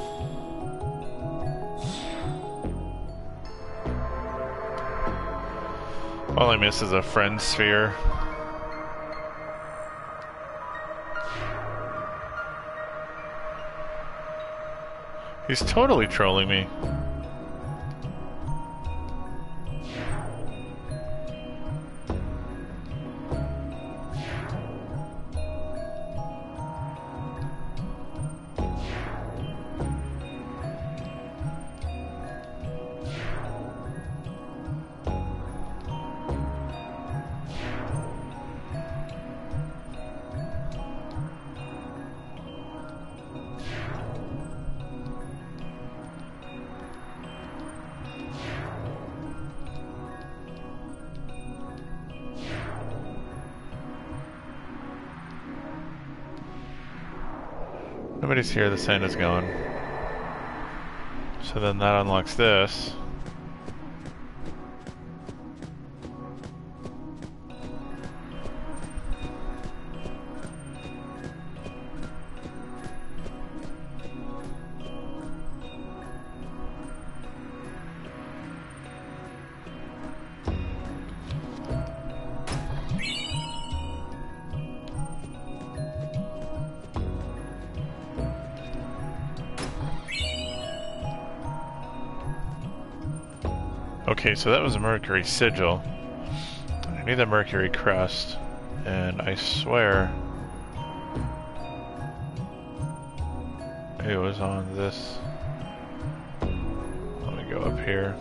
Speaker 3: All I miss is a friend sphere. He's totally trolling me. Nobody's here, the sand is gone. So then that unlocks this. Okay, so that was a Mercury Sigil. I need the Mercury Crest, and I swear it was on this. Let me go up here.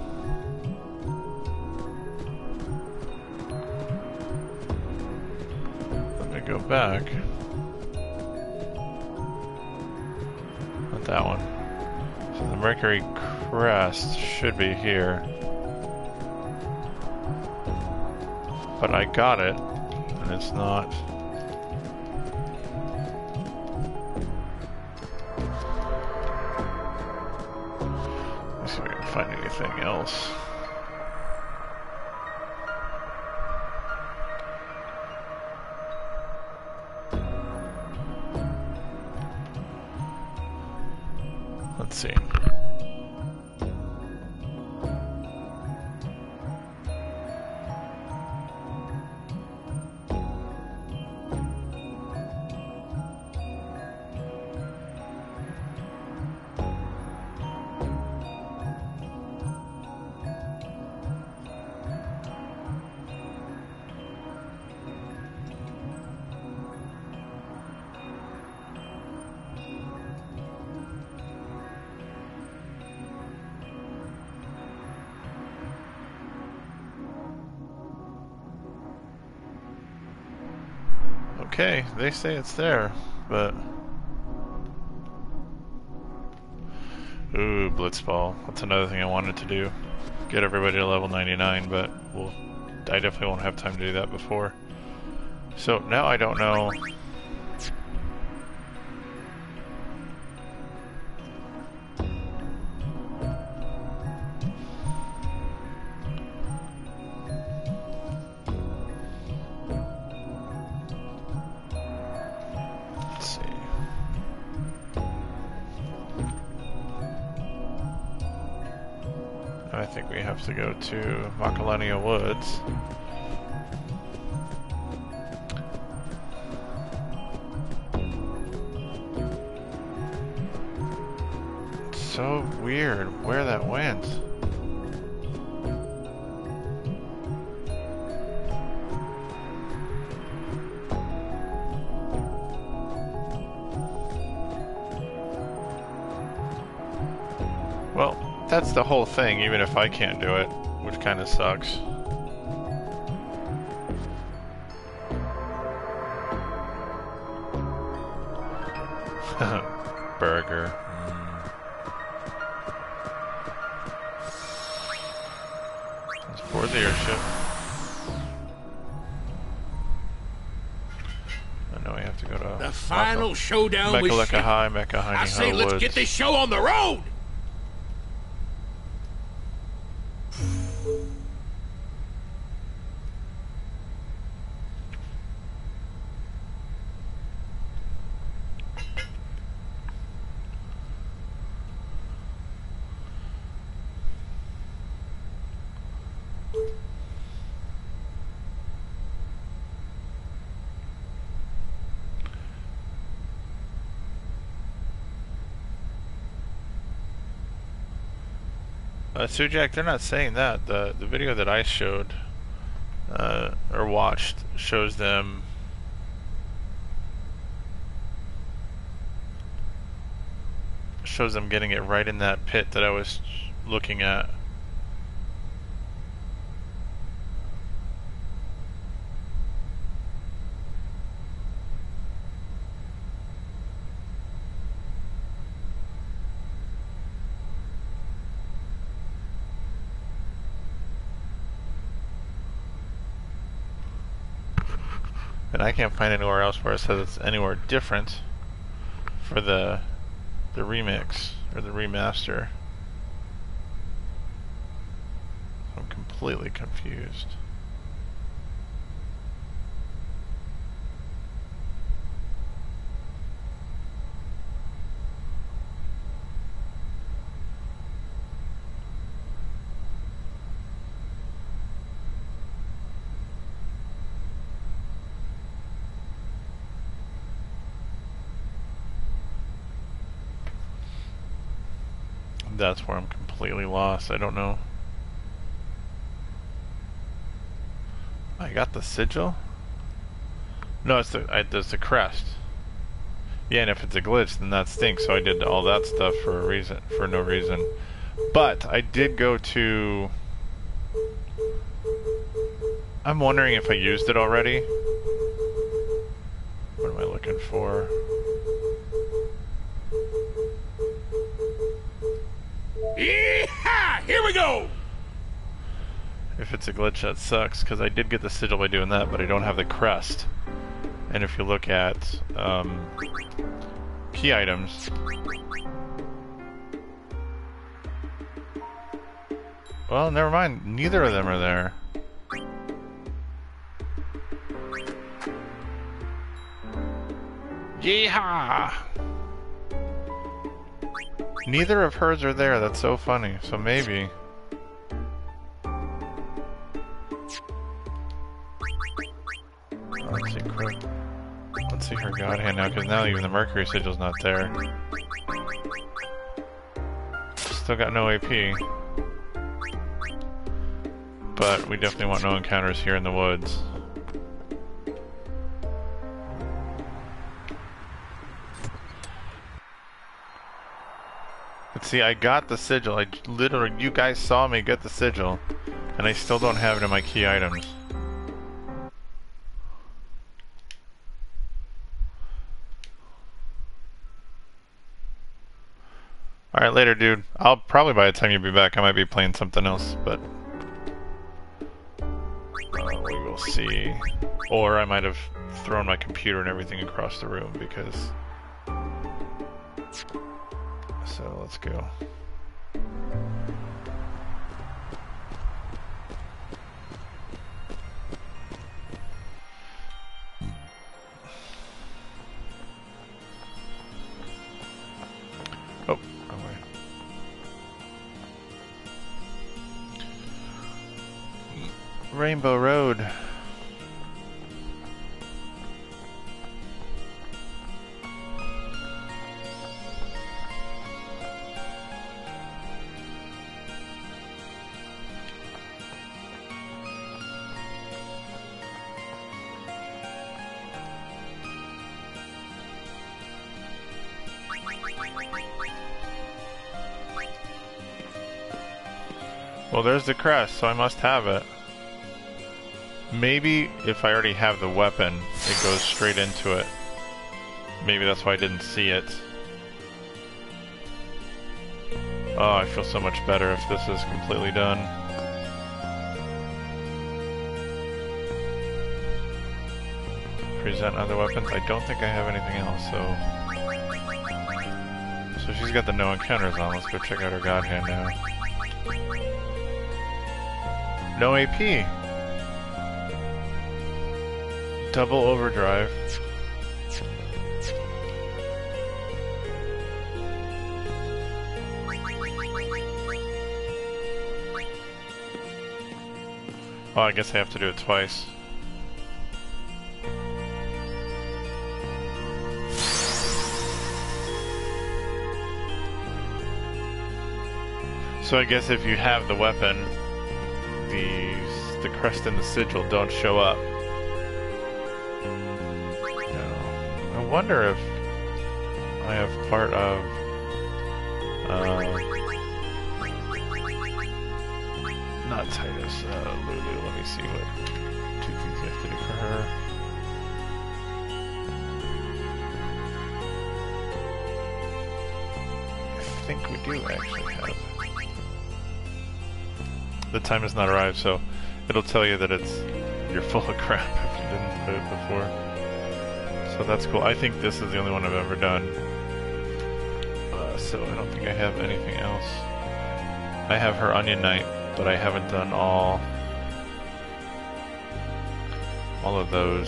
Speaker 3: Let me go back. Not that one. So the Mercury Crest should be here. But I got it, and it's not. Let's see if I can find anything else. Let's see. Okay, they say it's there, but... Ooh, Blitzball. That's another thing I wanted to do. Get everybody to level ninety-nine, but we'll, I definitely won't have time to do that before. So now I don't know... I think we have to go to Macalania Woods. It's so weird where that went. Well, that's the whole thing, even if I can't do it, which kind of sucks. Burger. Mm. Let's board the airship. I know we have to go to
Speaker 2: the final
Speaker 3: Maka,
Speaker 2: showdown
Speaker 3: Mechaleka
Speaker 2: with Shane.
Speaker 3: High, Mecca High.
Speaker 2: I say let's
Speaker 3: Woods.
Speaker 2: get this show on the road.
Speaker 3: Uh, so Jack, they're not saying that. The the video that I showed uh, or watched shows them shows them getting it right in that pit that I was looking at. And I can't find anywhere else where it says it's anywhere different for the the remix or the remaster. I'm completely confused. That's where I'm completely lost. I don't know. I got the sigil? No, it's the I, it's the crest. Yeah, and if it's a glitch, then that stinks. So I did all that stuff for a reason, for no reason. But I did go to. I'm wondering if I used it already. What am I looking for?
Speaker 2: Yeehaw! Here we go!
Speaker 3: If it's a glitch, that sucks, because I did get the sigil by doing that, but I don't have the crest. And if you look at um, key items, well, never mind. Neither of them are there. Yeehaw! Neither of hers are there. That's so funny. So maybe. Let's see, quick. Let's see her god hand now, because now even the Mercury sigil's not there. Still got no A P. But we definitely want no encounters here in the woods. But see, I got the sigil. I literally, you guys saw me get the sigil, and I still don't have it in my key items. Alright, later, dude. I'll probably by the time you be back, I might be playing something else, but uh, we will see. Or I might have thrown my computer and everything across the room because. So let's go. Oh, wrong way. Rainbow Road. Well, there's the crest, so I must have it. Maybe if I already have the weapon, it goes straight into it. Maybe that's why I didn't see it. Oh, I feel so much better if this is completely done. Present other weapons. I don't think I have anything else, so... So she's got the no encounters on. Let's go check out her god hand now. No A P. Double overdrive. Oh, I guess I have to do it twice. So I guess if you have the weapon, the the crest and the sigil don't show up. No. I wonder if I have part of. Uh, not Titus. Uh, Lulu. Let me see what two things you have to do for her. I think we do actually have. The time has not arrived, so it'll tell you that it's you're full of crap if you didn't put it before. So that's cool. I think this is the only one I've ever done. Uh, so I don't think I have anything else. I have her Onion Knight, but I haven't done all all of those.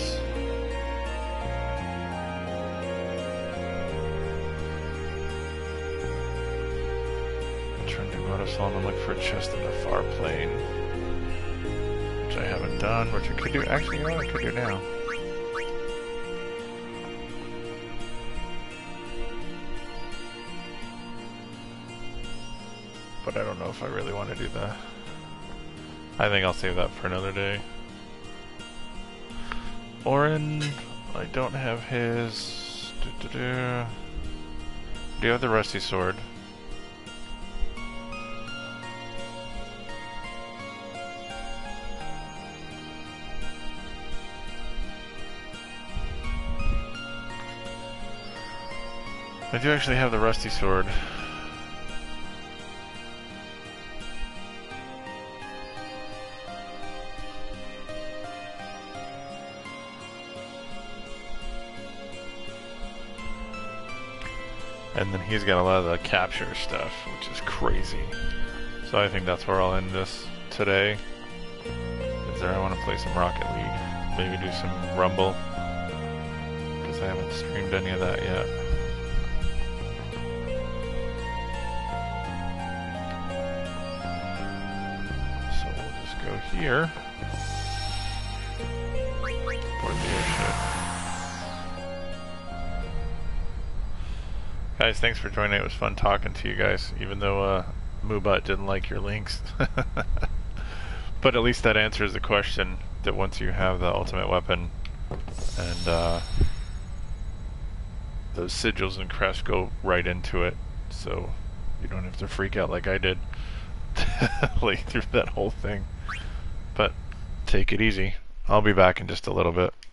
Speaker 3: Salon and look for a chest in the far plane, which I haven't done, which I could do. Actually, you know what I could do now? But I don't know if I really want to do that. I think I'll save that for another day. Orin, I don't have his. Do, do, do. do you have the rusty sword? I do actually have the rusty sword. And then he's got a lot of the capture stuff, which is crazy. So I think that's where I'll end this today. Is there I want to play some Rocket League. Maybe do some Rumble. Because I haven't streamed any of that yet. Here for the airship. Guys, thanks for joining. It was fun talking to you guys, even though uh, Moobot didn't like your links. But at least that answers the question that once you have the ultimate weapon and uh, those sigils and crests go right into it, so you don't have to freak out like I did like through that whole thing. But take it easy. I'll be back in just a little bit.